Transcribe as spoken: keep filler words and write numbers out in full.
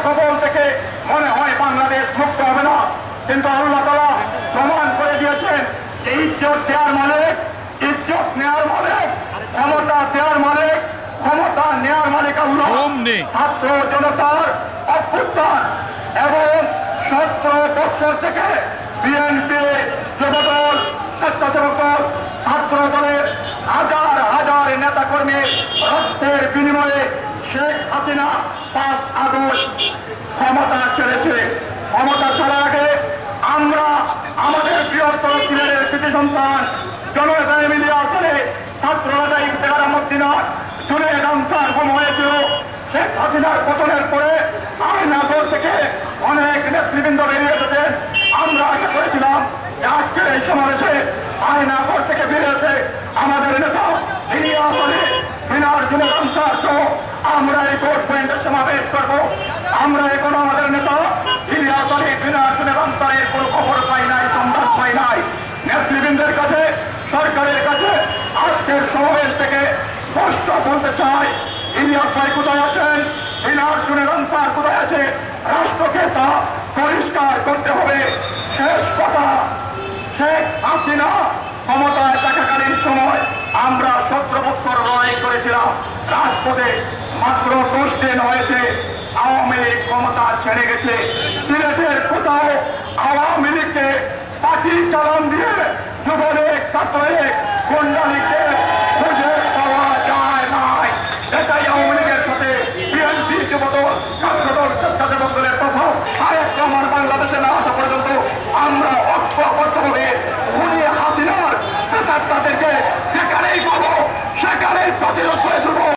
কবল থেকে মনে হয় বাংলাদেশ মুক্ত হবে না, কিন্তু আল্লাহ তাআলা প্রমাণ করে দিয়েছেন যে ইজ্জত দেওয়ার মালিক, ইজ্জত নেওয়ার মালিক, ক্ষমতা দেওয়ার মালিক, ক্ষমতা নেওয়ার মালিক আল্লাহ। ছাত্র জনতার অভ্যুত্থান এবং সতেরো বছর থেকে বিএনপি, যুবদল, স্বেচ্ছাসেবক দল, ছাত্র দলের হাজার হাজার নেতা কর্মীর রক্তের বিনিময়ে শেখ হাসিনা পাঁচ আগস্ট ক্ষমতা ছেড়েছে। ক্ষমতা ছাড়ার আগে আমরা আমাদের বৃহত্তর সিলেটের কৃতি সন্তান জননেতা মিলিয়ে আসলে ছাত্র নেতা ইফতেখার আহমদ দিনার জুনায়েদ আনসার গুম হয়েছিল। শেখ হাসিনার পতনের পরে আয়নাগর থেকে অনেক নেতৃবৃন্দ বেরিয়ে এসেছেন। আমরা আশা করেছিলাম আজকের এই সমাবেশে আয়নাগর থেকে বেরিয়েছে আমাদের নেতা ইলিয়াস আলী দিনার জুনায়েদ আনসার সহ আমরা এই ভোট পয়েন্টের সমাবেশ করব। আমরা এখনো আমাদের নেতা ইলিয়াস আলী দিনার জুনায়েদ আনসারের কোনো খবর পাই নাই, সন্ধান পাই নাই। নেতৃবৃন্দের কাছে, সরকারের কাছে আজকের সমাবেশ থেকে স্পষ্ট বলতে চাই, ইলিয়াস ভাই কোথায় আছেন, দিনার জুনায়েদ আনসার কোথায় আছে, রাষ্ট্রকে তা পরিষ্কার করতে হবে। শেষ কথা, শেখ হাসিনা ক্ষমতায় থাকাকালীন সময় আমরা সতেরো বছর লড়াই করেছিলাম রাজপথে, মাত্র দশ দিন হয়েছে আওয়ামী লীগ ক্ষমতা ছেড়ে গেছে। সিলেটের কোথাও আওয়ামী লীগকে পাখি চালান দিয়ে যুবলীগ, ছাত্রলীগ, গুন্ডা লীগকে খুঁজে পাওয়া যায় নাই। এটাই আওয়ামী লীগের সাথে বিএনপি, যুবদল, ছাত্রদল, স্বেচ্ছাসেবক দলের তফাৎ। আরেক আমার বাংলাদেশে না আসা পর্যন্ত আমরা ঐক্যবদ্ধভাবে খুনি হাসিনার তাদেরকে যেখানেই পাবো সেখানেই প্রতিরোধ করে দেবো।